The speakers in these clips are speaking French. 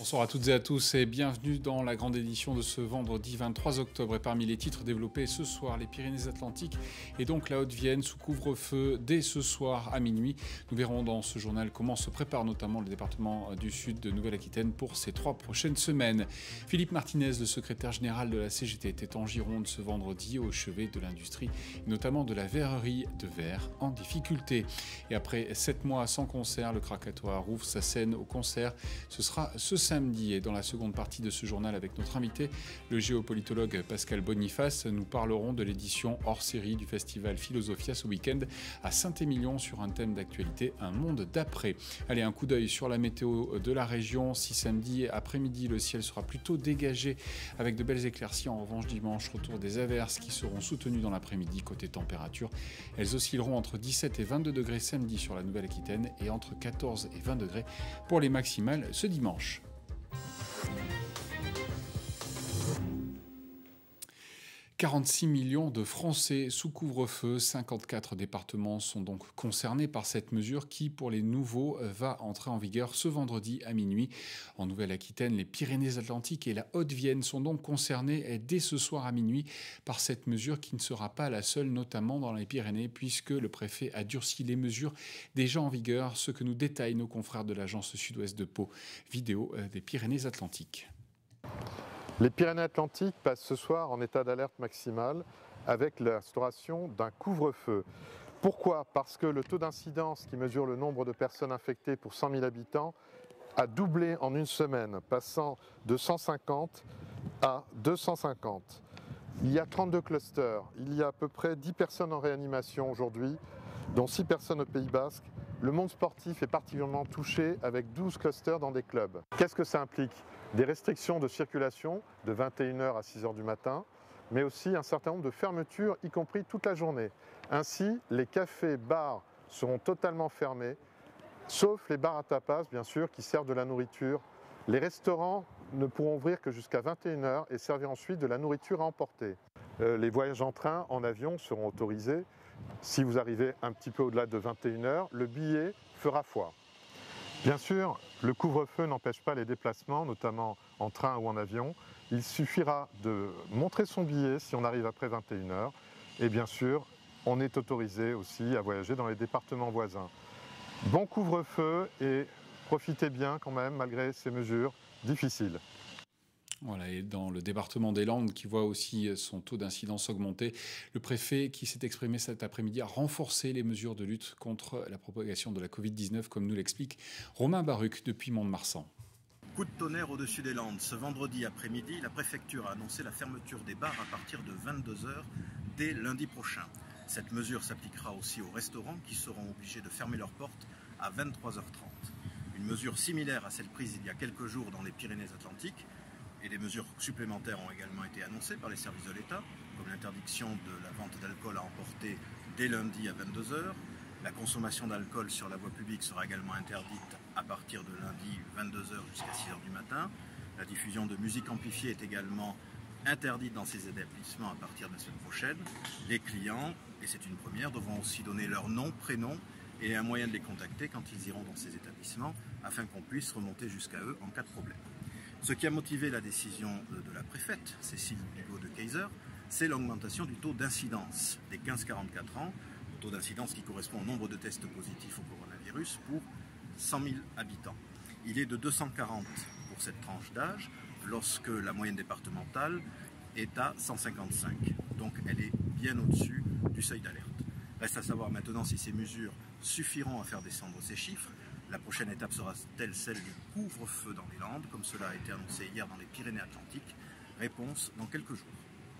Bonsoir à toutes et à tous et bienvenue dans la grande édition de ce vendredi 23 octobre. Et parmi les titres développés ce soir, les Pyrénées-Atlantiques et donc la Haute-Vienne sous couvre-feu dès ce soir à minuit. Nous verrons dans ce journal comment se prépare notamment le département du Sud de Nouvelle-Aquitaine pour ces 3 prochaines semaines. Philippe Martinez, le secrétaire général de la CGT, était en Gironde ce vendredi au chevet de l'industrie, notamment de la verrerie de verre en difficulté. Et après 7 mois sans concert, le Krakatoa rouvre sa scène au concert. Ce sera ce samedi. Et dans la seconde partie de ce journal avec notre invité, le géopolitologue Pascal Boniface, nous parlerons de l'édition hors série du festival Philosophia ce week-end à Saint-Émilion sur un thème d'actualité, un monde d'après. Allez, un coup d'œil sur la météo de la région. Si samedi après-midi, le ciel sera plutôt dégagé avec de belles éclaircies. En revanche, dimanche, retour des averses qui seront soutenues dans l'après-midi. Côté température, elles oscilleront entre 17 et 22 degrés samedi sur la Nouvelle-Aquitaine et entre 14 et 20 degrés pour les maximales ce dimanche. 46 millions de Français sous couvre-feu, 54 départements sont donc concernés par cette mesure qui, pour les nouveaux, va entrer en vigueur ce vendredi à minuit. En Nouvelle-Aquitaine, les Pyrénées-Atlantiques et la Haute-Vienne sont donc concernés dès ce soir à minuit par cette mesure qui ne sera pas la seule, notamment dans les Pyrénées, puisque le préfet a durci les mesures déjà en vigueur, ce que nous détaillent nos confrères de l'agence Sud-Ouest de Pau. Vidéo des Pyrénées-Atlantiques. Les Pyrénées-Atlantiques passent ce soir en état d'alerte maximale avec l'instauration d'un couvre-feu. Pourquoi? Parce que le taux d'incidence qui mesure le nombre de personnes infectées pour 100 000 habitants a doublé en une semaine, passant de 150 à 250. Il y a 32 clusters, il y a à peu près 10 personnes en réanimation aujourd'hui, dont 6 personnes au Pays Basque. Le monde sportif est particulièrement touché avec 12 clusters dans des clubs. Qu'est-ce que ça implique? Des restrictions de circulation de 21h à 6h du matin, mais aussi un certain nombre de fermetures, y compris toute la journée. Ainsi, les cafés, bars seront totalement fermés, sauf les bars à tapas, bien sûr, qui servent de la nourriture. Les restaurants ne pourront ouvrir que jusqu'à 21h et servir ensuite de la nourriture à emporter. Les voyages en train, en avion seront autorisés. Si vous arrivez un petit peu au-delà de 21h, le billet fera foi. Bien sûr, le couvre-feu n'empêche pas les déplacements, notamment en train ou en avion. Il suffira de montrer son billet si on arrive après 21h. Et bien sûr, on est autorisé aussi à voyager dans les départements voisins. Bon couvre-feu et profitez bien quand même malgré ces mesures difficiles. Voilà, et dans le département des Landes, qui voit aussi son taux d'incidence augmenter, le préfet qui s'est exprimé cet après-midi a renforcé les mesures de lutte contre la propagation de la Covid-19, comme nous l'explique Romain Baruc depuis Mont-de-Marsan. Coup de tonnerre au-dessus des Landes. Ce vendredi après-midi, la préfecture a annoncé la fermeture des bars à partir de 22h dès lundi prochain. Cette mesure s'appliquera aussi aux restaurants qui seront obligés de fermer leurs portes à 23h30. Une mesure similaire à celle prise il y a quelques jours dans les Pyrénées-Atlantiques. Et des mesures supplémentaires ont également été annoncées par les services de l'État, comme l'interdiction de la vente d'alcool à emporter dès lundi à 22h. La consommation d'alcool sur la voie publique sera également interdite à partir de lundi 22h jusqu'à 6h du matin. La diffusion de musique amplifiée est également interdite dans ces établissements à partir de la semaine prochaine. Les clients, et c'est une première, devront aussi donner leur nom, prénom et un moyen de les contacter quand ils iront dans ces établissements afin qu'on puisse remonter jusqu'à eux en cas de problème. Ce qui a motivé la décision de la préfète, Cécile Bigot de Kayser, c'est l'augmentation du taux d'incidence des 15-44 ans, le taux d'incidence qui correspond au nombre de tests positifs au coronavirus pour 100 000 habitants. Il est de 240 pour cette tranche d'âge, lorsque la moyenne départementale est à 155. Donc elle est bien au-dessus du seuil d'alerte. Reste à savoir maintenant si ces mesures suffiront à faire descendre ces chiffres. La prochaine étape sera-t-elle celle du couvre-feu dans les Landes, comme cela a été annoncé hier dans les Pyrénées-Atlantiques? Réponse dans quelques jours.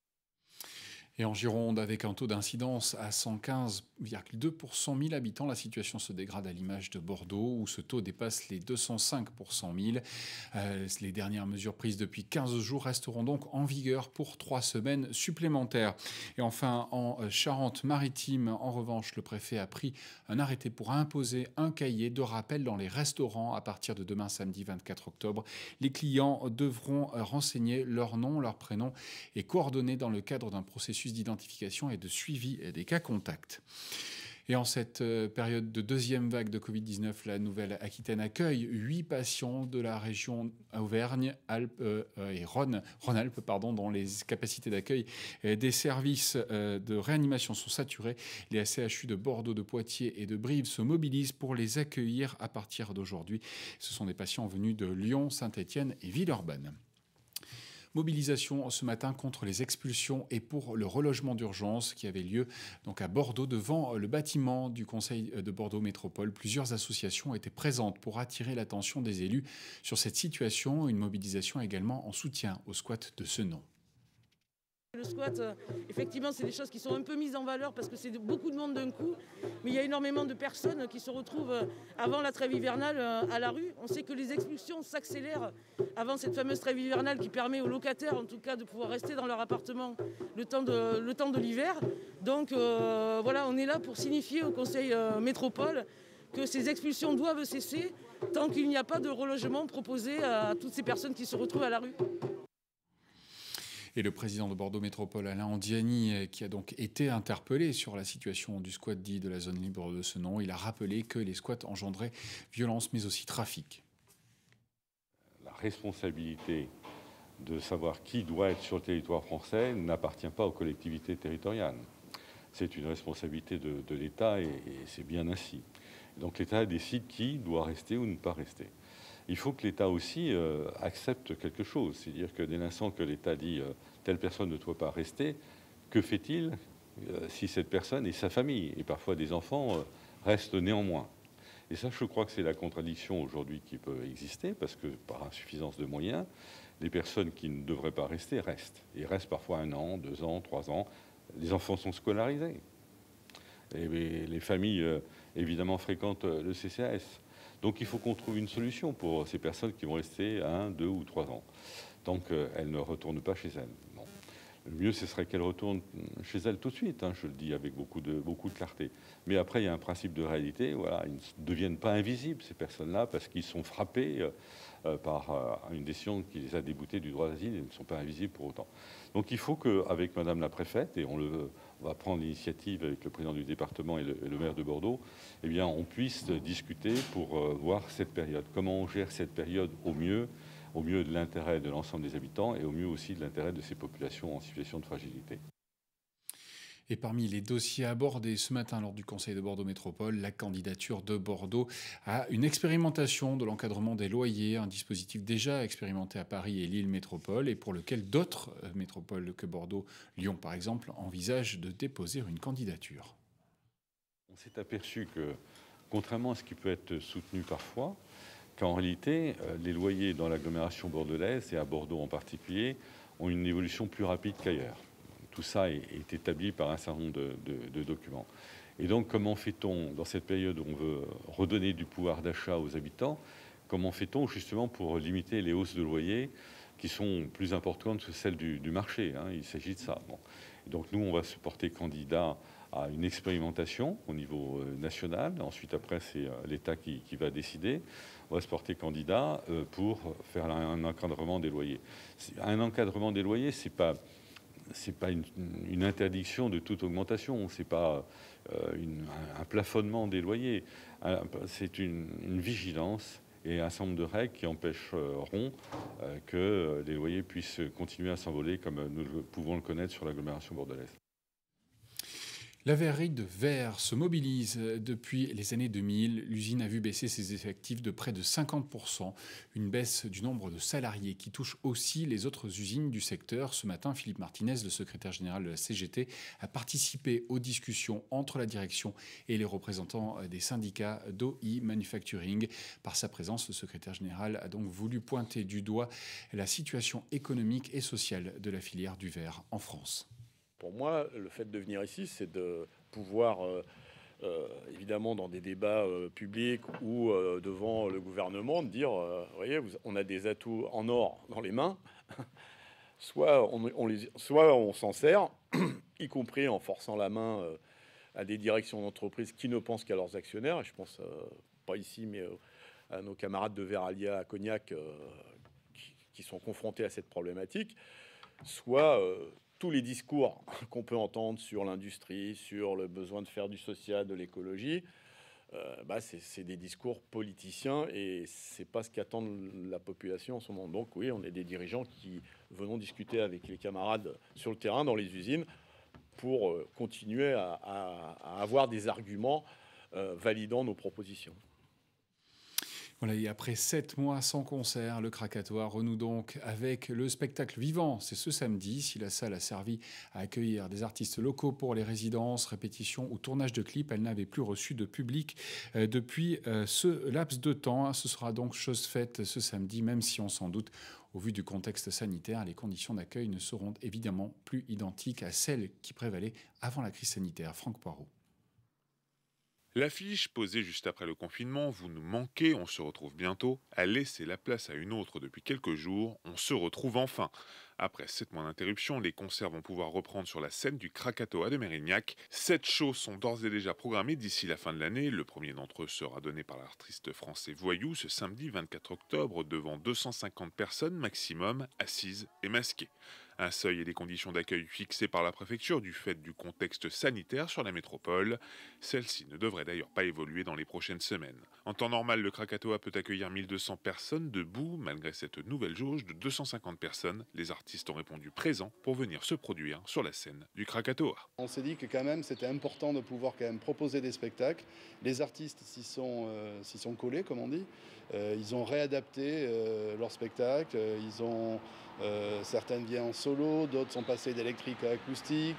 Et en Gironde, avec un taux d'incidence à 115,2 pour 100 000 habitants, la situation se dégrade à l'image de Bordeaux, où ce taux dépasse les 205 pour 100 000. Les dernières mesures prises depuis 15 jours resteront donc en vigueur pour 3 semaines supplémentaires. Et enfin, en Charente-Maritime, en revanche, le préfet a pris un arrêté pour imposer un cahier de rappel dans les restaurants à partir de demain, samedi 24 octobre. Les clients devront renseigner leur nom, leur prénom et coordonnées dans le cadre d'un processus d'identification et de suivi des cas contacts. Et en cette période de deuxième vague de Covid-19, la Nouvelle-Aquitaine accueille 8 patients de la région Auvergne-Alpes et Rhône-Alpes, dont les capacités d'accueil des services de réanimation sont saturées. Les CHU de Bordeaux, de Poitiers et de Brive se mobilisent pour les accueillir à partir d'aujourd'hui. Ce sont des patients venus de Lyon, Saint-Étienne et Villeurbanne. Mobilisation ce matin contre les expulsions et pour le relogement d'urgence qui avait lieu donc à Bordeaux devant le bâtiment du Conseil de Bordeaux Métropole. Plusieurs associations étaient présentes pour attirer l'attention des élus sur cette situation. Une mobilisation également en soutien au squat de Senon. Le squat, effectivement, c'est des choses qui sont un peu mises en valeur parce que c'est beaucoup de monde d'un coup. Mais il y a énormément de personnes qui se retrouvent avant la trêve hivernale à la rue. On sait que les expulsions s'accélèrent avant cette fameuse trêve hivernale qui permet aux locataires, en tout cas, de pouvoir rester dans leur appartement le temps de l'hiver. Donc voilà, on est là pour signifier au Conseil Métropole que ces expulsions doivent cesser tant qu'il n'y a pas de relogement proposé à toutes ces personnes qui se retrouvent à la rue. Et le président de Bordeaux Métropole, Alain Andiani, qui a donc été interpellé sur la situation du squat dit de la zone libre de Senon, il a rappelé que les squats engendraient violence mais aussi trafic. La responsabilité de savoir qui doit être sur le territoire français n'appartient pas aux collectivités territoriales. C'est une responsabilité de l'État et c'est bien ainsi. Donc l'État décide qui doit rester ou ne pas rester. Il faut que l'État aussi accepte quelque chose. C'est-à-dire que dès l'instant que l'État dit telle personne ne doit pas rester, que fait-il si cette personne et sa famille, et parfois des enfants, restent néanmoins? Et ça, je crois que c'est la contradiction aujourd'hui qui peut exister, parce que par insuffisance de moyens, les personnes qui ne devraient pas rester restent. Et restent parfois 1 an, 2 ans, 3 ans. Les enfants sont scolarisés. Et les familles, évidemment, fréquentent le CCAS. Donc il faut qu'on trouve une solution pour ces personnes qui vont rester 1, 2 ou 3 ans. Donc elles ne retournent pas chez elles. Bon. Le mieux, ce serait qu'elles retournent chez elles tout de suite, je le dis avec beaucoup de clarté. Mais après, il y a un principe de réalité. Voilà, ils ne deviennent pas invisibles, ces personnes-là, parce qu'ils sont frappés par une décision qui les a déboutés du droit d'asile. Ils ne sont pas invisibles pour autant. Donc il faut qu'avec Madame la Préfète, et on va prendre l'initiative avec le président du département et le maire de Bordeaux, eh bien, on puisse discuter pour voir cette période. Comment on gère cette période au mieux de l'intérêt de l'ensemble des habitants et au mieux aussi de l'intérêt de ces populations en situation de fragilité. Et parmi les dossiers abordés ce matin lors du Conseil de Bordeaux Métropole, la candidature de Bordeaux à une expérimentation de l'encadrement des loyers, un dispositif déjà expérimenté à Paris et Lille Métropole et pour lequel d'autres métropoles que Bordeaux, Lyon par exemple, envisagent de déposer une candidature. On s'est aperçu que, contrairement à ce qui peut être soutenu parfois, qu'en réalité, les loyers dans l'agglomération bordelaise, et à Bordeaux en particulier, ont une évolution plus rapide qu'ailleurs. Tout ça est établi par un certain nombre de documents. Et donc, comment fait-on, dans cette période où on veut redonner du pouvoir d'achat aux habitants, comment fait-on justement pour limiter les hausses de loyer qui sont plus importantes que celles du marché, il s'agit de ça. Bon. Donc nous, on va se porter candidat à une expérimentation au niveau national. Ensuite, après, c'est l'État qui va décider. On va se porter candidat pour faire un encadrement des loyers. Un encadrement des loyers, c'est pas une interdiction de toute augmentation, c'est pas un plafonnement des loyers. C'est une vigilance et un certain nombre de règles qui empêcheront que les loyers puissent continuer à s'envoler comme nous pouvons le connaître sur l'agglomération bordelaise. La verrerie de verre se mobilise depuis les années 2000. L'usine a vu baisser ses effectifs de près de 50%. Une baisse du nombre de salariés qui touche aussi les autres usines du secteur. Ce matin, Philippe Martinez, le secrétaire général de la CGT, a participé aux discussions entre la direction et les représentants des syndicats d'OI Manufacturing. Par sa présence, le secrétaire général a donc voulu pointer du doigt la situation économique et sociale de la filière du verre en France. Pour moi, le fait de venir ici, c'est de pouvoir, évidemment, dans des débats publics ou devant le gouvernement, de dire, vous voyez, on a des atouts en or dans les mains, soit on s'en sert, y compris en forçant la main à des directions d'entreprise qui ne pensent qu'à leurs actionnaires. Et je pense, pas ici, mais à nos camarades de Veralia à Cognac qui sont confrontés à cette problématique, soit tous les discours qu'on peut entendre sur l'industrie, sur le besoin de faire du social, de l'écologie, c'est des discours politiciens et c'est pas ce qu'attend la population en ce moment. Donc oui, on est des dirigeants qui venons discuter avec les camarades sur le terrain, dans les usines, pour continuer à avoir des arguments validant nos propositions. Voilà, et après 7 mois sans concert, le Krakatoa renoue donc avec le spectacle vivant. C'est ce samedi. Si la salle a servi à accueillir des artistes locaux pour les résidences, répétitions ou tournages de clips, elle n'avait plus reçu de public depuis ce laps de temps. Ce sera donc chose faite ce samedi, même si on s'en doute, au vu du contexte sanitaire, les conditions d'accueil ne seront évidemment plus identiques à celles qui prévalaient avant la crise sanitaire. Franck Poirot. L'affiche posée juste après le confinement, vous nous manquez, on se retrouve bientôt, a laissé la place à une autre depuis quelques jours, on se retrouve enfin. Après 7 mois d'interruption, les concerts vont pouvoir reprendre sur la scène du Krakatoa de Mérignac. 7 shows sont d'ores et déjà programmés d'ici la fin de l'année. Le premier d'entre eux sera donné par l'artiste français Voyou ce samedi 24 octobre devant 250 personnes maximum, assises et masquées. Un seuil et des conditions d'accueil fixés par la préfecture du fait du contexte sanitaire sur la métropole. Celle-ci ne devrait d'ailleurs pas évoluer dans les prochaines semaines. En temps normal, le Krakatoa peut accueillir 1200 personnes debout. Malgré cette nouvelle jauge de 250 personnes, les artistes ont répondu présents pour venir se produire sur la scène du Krakatoa. On s'est dit que quand même c'était important de pouvoir quand même proposer des spectacles. Les artistes s'y sont collés, comme on dit. Ils ont réadapté leurs spectacles. Certains viennent en solo, d'autres sont passés d'électrique à acoustique.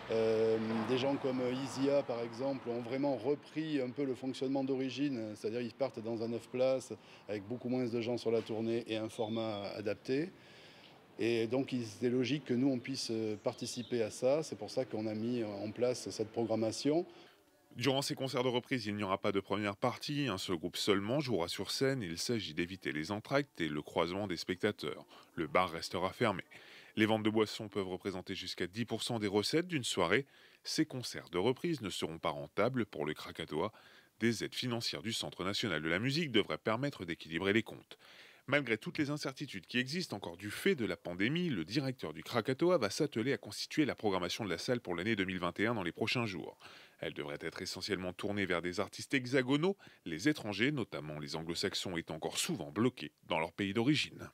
Des gens comme Isia, par exemple, ont vraiment repris un peu le fonctionnement d'origine, c'est-à-dire ils partent dans un 9 places avec beaucoup moins de gens sur la tournée et un format adapté. Et donc, c'est logique que nous, on puisse participer à ça. C'est pour ça qu'on a mis en place cette programmation. Durant ces concerts de reprise, il n'y aura pas de première partie. Un seul groupe seulement jouera sur scène. Il s'agit d'éviter les entractes et le croisement des spectateurs. Le bar restera fermé. Les ventes de boissons peuvent représenter jusqu'à 10% des recettes d'une soirée. Ces concerts de reprise ne seront pas rentables pour le Krakatoa. Des aides financières du Centre national de la musique devraient permettre d'équilibrer les comptes. Malgré toutes les incertitudes qui existent encore du fait de la pandémie, le directeur du Krakatoa va s'atteler à constituer la programmation de la salle pour l'année 2021 dans les prochains jours. Elle devrait être essentiellement tournée vers des artistes hexagonaux, les étrangers, notamment les anglo-saxons, étant encore souvent bloqués dans leur pays d'origine.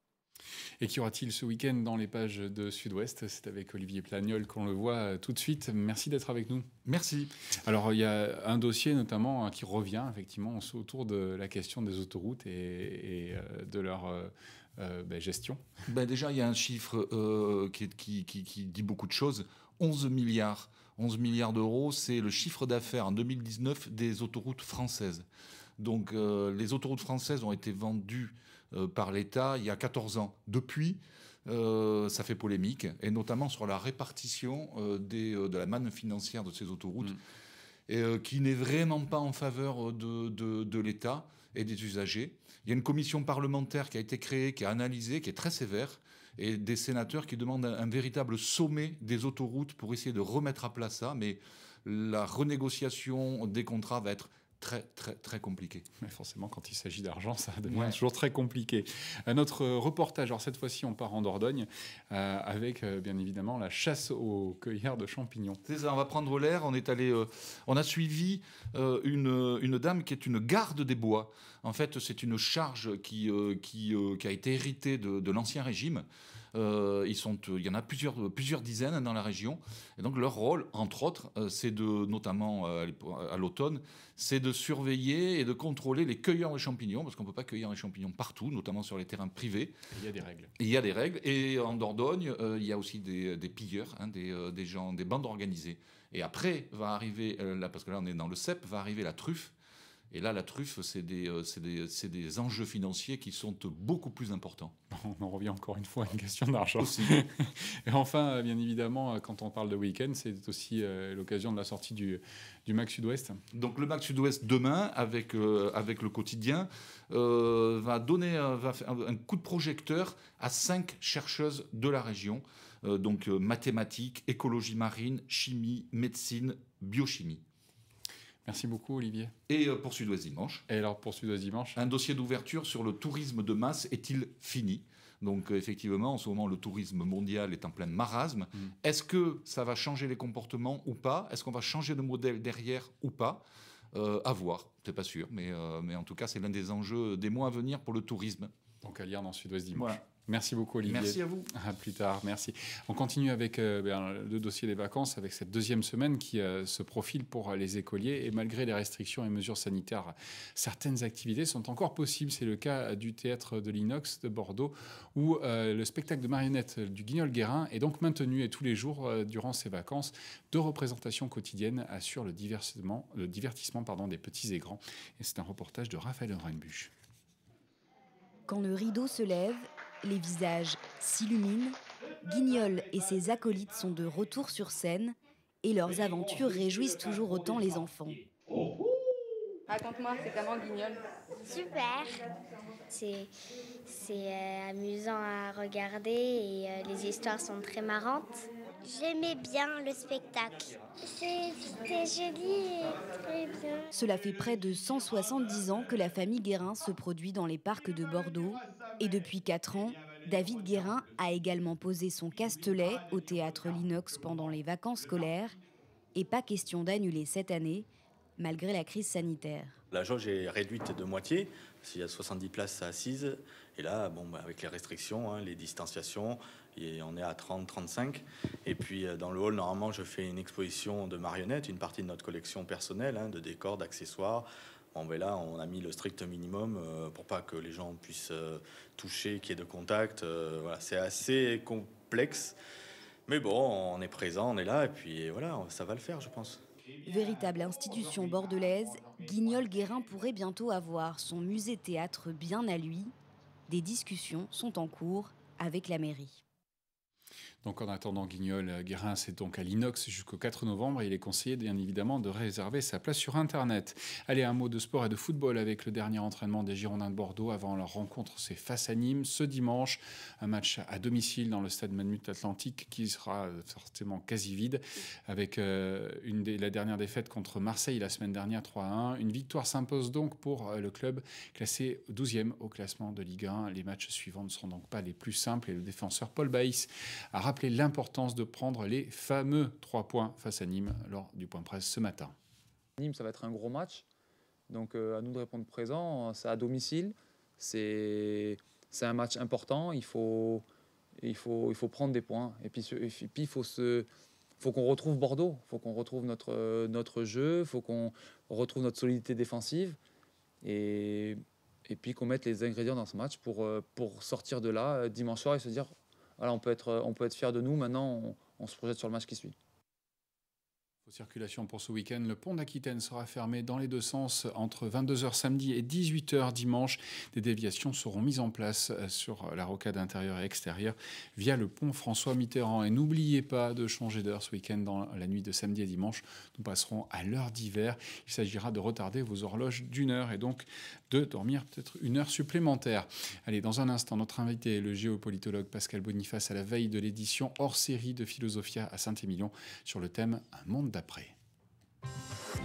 Et qu'y aura-t-il ce week-end dans les pages de Sud-Ouest? C'est avec Olivier Plagnol qu'on le voit tout de suite. Merci d'être avec nous. Merci. Alors, il y a un dossier notamment qui revient effectivement autour de la question des autoroutes et de leur gestion. Déjà, il y a un chiffre qui dit beaucoup de choses. 11 milliards d'euros, c'est le chiffre d'affaires en 2019 des autoroutes françaises. Donc, les autoroutes françaises ont été vendues par l'État il y a 14 ans. Depuis, ça fait polémique, et notamment sur la répartition de la manne financière de ces autoroutes, qui n'est vraiment pas en faveur de l'État et des usagers. Il y a une commission parlementaire qui a été créée, qui a analysé, qui est très sévère, et des sénateurs qui demandent un véritable sommet des autoroutes pour essayer de remettre à plat ça, mais la renégociation des contrats va être très compliqué. Mais forcément, quand il s'agit d'argent, ça devient toujours très compliqué. Notre reportage, alors cette fois-ci, on part en Dordogne avec bien évidemment la chasse aux cueilleurs de champignons. C'est ça, on va prendre l'air. On a suivi une dame qui est une garde des bois. En fait, c'est une charge qui a été héritée de l'Ancien Régime. Il y en a plusieurs dizaines dans la région. Et donc leur rôle, entre autres, c'est notamment à l'automne, c'est de surveiller et de contrôler les cueilleurs de champignons, parce qu'on ne peut pas cueillir les champignons partout, notamment sur les terrains privés. Il y a des règles. Il y a des règles. Et en Dordogne, il y a aussi des pilleurs, des gens, des bandes organisées. Et après va arriver, parce que là on est dans le cep, va arriver la truffe. Et là, la truffe, c'est des enjeux financiers qui sont beaucoup plus importants. On en revient encore une fois à une question d'argent. Et enfin, bien évidemment, quand on parle de week-end, c'est aussi l'occasion de la sortie du MAC Sud-Ouest. Donc le MAC Sud-Ouest, demain, avec le quotidien, va faire un coup de projecteur à 5 chercheuses de la région. Donc mathématiques, écologie marine, chimie, médecine, biochimie. Merci beaucoup, Olivier. Et pour Sud-Ouest Dimanche. Et alors, pour Sud-Ouest Dimanche, un dossier d'ouverture sur le tourisme de masse est-il fini ? Donc effectivement, en ce moment, le tourisme mondial est en plein marasme. Est-ce que ça va changer les comportements ou pas? Est-ce qu'on va changer de modèle derrière ou pas? À voir, c'est pas sûr, mais en tout cas, c'est l'un des enjeux des mois à venir pour le tourisme. Donc à lire dans Sud-Ouest dimanche. Voilà. Merci beaucoup Olivier. Merci à vous. À plus tard, merci. On continue avec le dossier des vacances, avec cette deuxième semaine qui se profile pour les écoliers. Et malgré les restrictions et mesures sanitaires, certaines activités sont encore possibles. C'est le cas du théâtre de l'Inox de Bordeaux, où le spectacle de marionnettes du Guignol-Guérin est donc maintenu. Et tous les jours, durant ces vacances, 2 représentations quotidiennes assurent le divertissement des petits et grands. Et c'est un reportage de Raphaël Renbuch. Quand le rideau se lève, les visages s'illuminent, Guignol et ses acolytes sont de retour sur scène et leurs aventures réjouissent toujours autant les enfants. Raconte-moi, c'est comment Guignol? Super, c'est amusant à regarder et les histoires sont très marrantes. J'aimais bien le spectacle. C'était joli et très bien. Cela fait près de 170 ans que la famille Guérin se produit dans les parcs de Bordeaux. Et depuis 4 ans, David Guérin a également posé son castelet au théâtre L'Inox pendant les vacances scolaires. Et pas question d'annuler cette année, malgré la crise sanitaire. La jauge est réduite de moitié, s'il y a 70 places assises. Et là, avec les restrictions, les distanciations, et on est à 30-35. Et puis dans le hall, normalement, je fais une exposition de marionnettes, une partie de notre collection personnelle, de décors, d'accessoires. Là, on a mis le strict minimum pour pas que les gens puissent toucher, qu'il y ait de contact. Voilà, c'est assez complexe. Mais bon, on est présent, on est là, et puis voilà, ça va le faire, je pense. Véritable institution bordelaise, Guignol-Guérin pourrait bientôt avoir son musée-théâtre bien à lui. Des discussions sont en cours avec la mairie. Donc en attendant, Guignol-Guérin, c'est donc à l'Inox jusqu'au 4 novembre. Et il est conseillé bien évidemment de réserver sa place sur Internet. Allez, un mot de sport et de football avec le dernier entraînement des Girondins de Bordeaux avant leur rencontre. C'est face à Nîmes ce dimanche. Un match à domicile dans le stade Manmut Atlantique qui sera forcément quasi vide. Avec la dernière défaite contre Marseille la semaine dernière 3-1. Une victoire s'impose donc pour le club classé 12e au classement de Ligue 1. Les matchs suivants ne seront donc pas les plus simples. Et le défenseur Paul Baïs a rappelé l'importance de prendre les fameux 3 points face à Nîmes lors du point presse ce matin. Nîmes, ça va être un gros match, donc à nous de répondre présent. C'est à domicile, c'est un match important, il faut prendre des points. Et puis il faut qu'on retrouve Bordeaux, il faut qu'on retrouve notre jeu, il faut qu'on retrouve notre solidité défensive et puis qu'on mette les ingrédients dans ce match pour sortir de là dimanche soir et se dire voilà, on peut être fier de nous. Maintenant, on se projette sur le match qui suit. Circulation pour ce week-end. Le pont d'Aquitaine sera fermé dans les deux sens entre 22h samedi et 18h dimanche. Des déviations seront mises en place sur la rocade intérieure et extérieure via le pont François Mitterrand. Et n'oubliez pas de changer d'heure ce week-end dans la nuit de samedi et dimanche. Nous passerons à l'heure d'hiver. Il s'agira de retarder vos horloges d'1 heure et donc de dormir peut-être 1 heure supplémentaire. Allez, dans un instant, notre invité, le géopolitologue Pascal Boniface, à la veille de l'édition hors série de Philosophia à Saint-Émilion sur le thème « Un monde d'après ».